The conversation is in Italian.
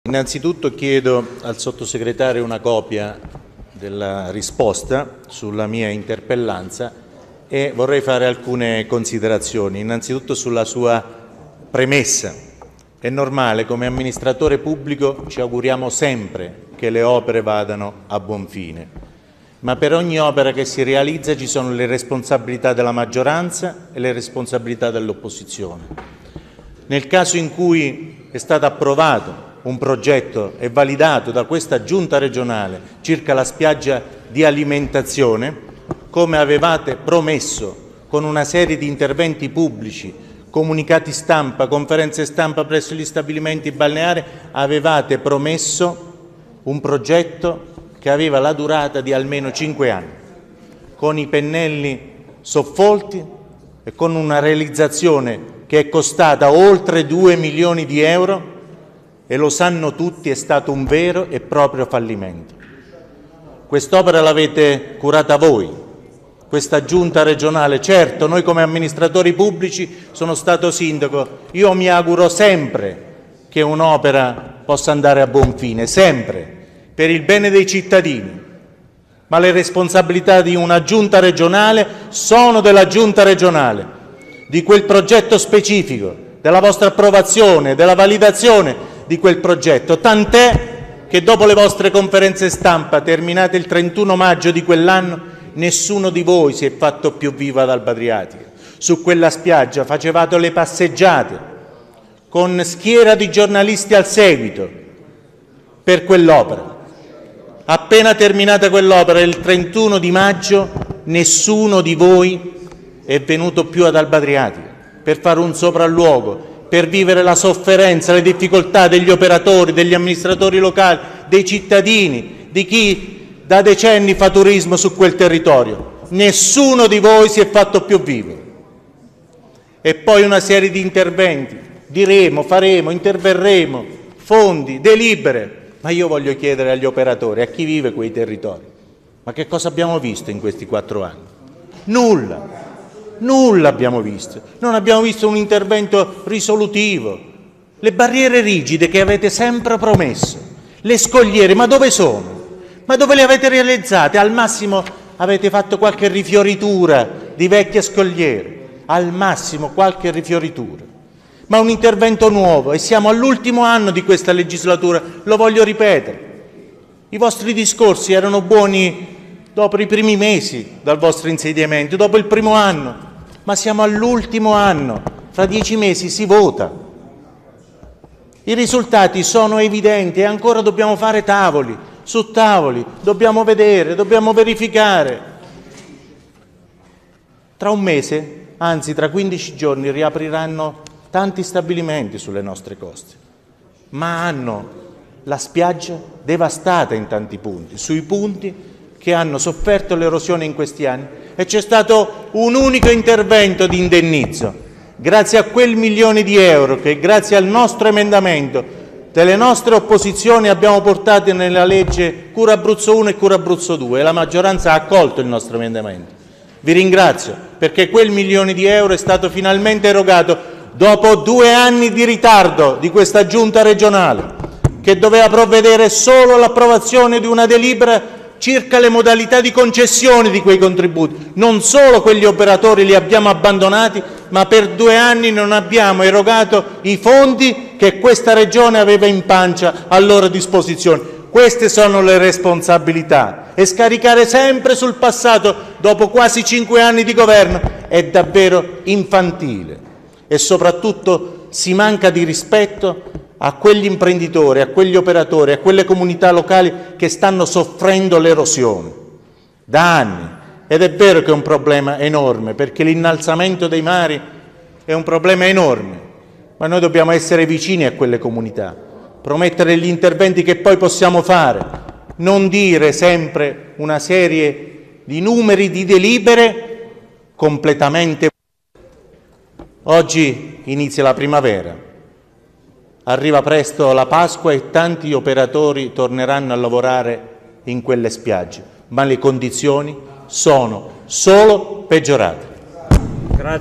Innanzitutto chiedo al sottosegretario una copia della risposta sulla mia interpellanza e vorrei fare alcune considerazioni. Innanzitutto sulla sua premessa. È normale, come amministratore pubblico ci auguriamo sempre che le opere vadano a buon fine, ma per ogni opera che si realizza ci sono le responsabilità della maggioranza e le responsabilità dell'opposizione. Nel caso in cui è stato approvato un progetto e validato da questa giunta regionale circa la spiaggia di alimentazione, come avevate promesso con una serie di interventi pubblici, comunicati stampa, conferenze stampa presso gli stabilimenti balneari, avevate promesso un progetto che aveva la durata di almeno 5 anni, con i pennelli soffolti e con una realizzazione che è costata oltre 2 milioni di euro e lo sanno tutti, è stato un vero e proprio fallimento. Quest'opera l'avete curata voi, questa giunta regionale. Certo, noi come amministratori pubblici, sono stato sindaco, io mi auguro sempre che un'opera possa andare a buon fine, sempre, per il bene dei cittadini, ma le responsabilità di una giunta regionale sono della giunta regionale, di quel progetto specifico, della vostra approvazione, della validazione di quel progetto, tant'è che dopo le vostre conferenze stampa terminate il 31 maggio di quell'anno nessuno di voi si è fatto più vivo ad Alba Adriatica. Su quella spiaggia facevate le passeggiate con schiera di giornalisti al seguito per quell'opera. Appena terminata quell'opera il 31 di maggio nessuno di voi è venuto più ad Alba Adriatica per fare un sopralluogo, per vivere la sofferenza, le difficoltà degli operatori, degli amministratori locali, dei cittadini, di chi da decenni fa turismo su quel territorio. Nessuno di voi si è fatto più vivo. E poi una serie di interventi, diremo, faremo, interverremo, fondi, delibere. Ma io voglio chiedere agli operatori, a chi vive quei territori, ma che cosa abbiamo visto in questi 4 anni? Nulla. Nulla abbiamo visto, non abbiamo visto un intervento risolutivo. Le barriere rigide che avete sempre promesso, le scogliere, ma dove sono? Ma dove le avete realizzate? Al massimo avete fatto qualche rifioritura di vecchie scogliere, al massimo qualche rifioritura. Ma un intervento nuovo, e siamo all'ultimo anno di questa legislatura, lo voglio ripetere. I vostri discorsi erano buoni dopo i primi mesi dal vostro insediamento, dopo il primo anno. Ma siamo all'ultimo anno, fra 10 mesi si vota. I risultati sono evidenti e ancora dobbiamo fare tavoli su tavoli, dobbiamo vedere, dobbiamo verificare. Tra un mese, anzi tra 15 giorni, riapriranno tanti stabilimenti sulle nostre coste, ma hanno la spiaggia devastata in tanti punti, sui punti che hanno sofferto l'erosione in questi anni, e c'è stato un unico intervento di indennizzo, grazie a quel milione di euro che grazie al nostro emendamento, delle nostre opposizioni, abbiamo portato nella legge Cura Abruzzo 1 e Cura Abruzzo 2, e la maggioranza ha accolto il nostro emendamento. Vi ringrazio, perché quel milione di euro è stato finalmente erogato dopo 2 anni di ritardo di questa giunta regionale, che doveva provvedere solo all'approvazione di una delibera circa le modalità di concessione di quei contributi. Non solo quegli operatori li abbiamo abbandonati, ma per 2 anni non abbiamo erogato i fondi che questa Regione aveva in pancia a loro disposizione. Queste sono le responsabilità, e scaricare sempre sul passato dopo quasi 5 anni di governo è davvero infantile, e soprattutto si manca di rispetto a quegli imprenditori, a quegli operatori, a quelle comunità locali che stanno soffrendo l'erosione da anni. Ed è vero che è un problema enorme, perché l'innalzamento dei mari è un problema enorme, ma noi dobbiamo essere vicini a quelle comunità, promettere gli interventi che poi possiamo fare, non dire sempre una serie di numeri di delibere completamente. Oggi inizia la primavera. Arriva presto la Pasqua e tanti operatori torneranno a lavorare in quelle spiagge, ma le condizioni sono solo peggiorate.